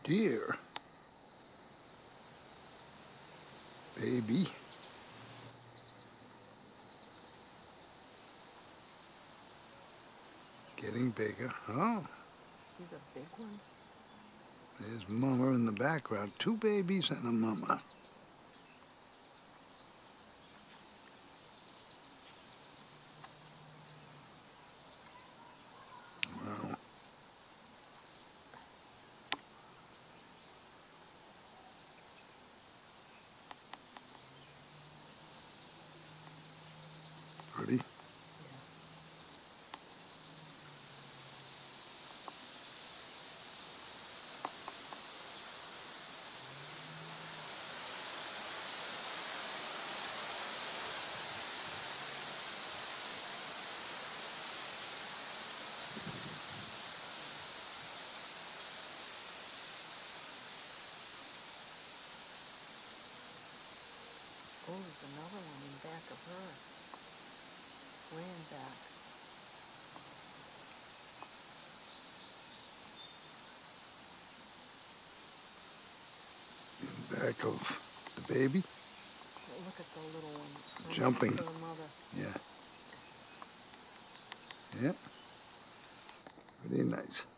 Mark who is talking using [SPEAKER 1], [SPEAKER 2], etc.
[SPEAKER 1] deer. Baby. Getting bigger. Oh.
[SPEAKER 2] See the big one?
[SPEAKER 1] There's mama in the background. 2 babies and a mama. Wow. Pretty.
[SPEAKER 2] Oh, there's another one in back of her. Way in back.
[SPEAKER 1] In back of the baby.
[SPEAKER 2] Look at the little one.
[SPEAKER 1] Jumping.
[SPEAKER 2] To the mother.
[SPEAKER 1] Yeah. Yeah. Pretty nice.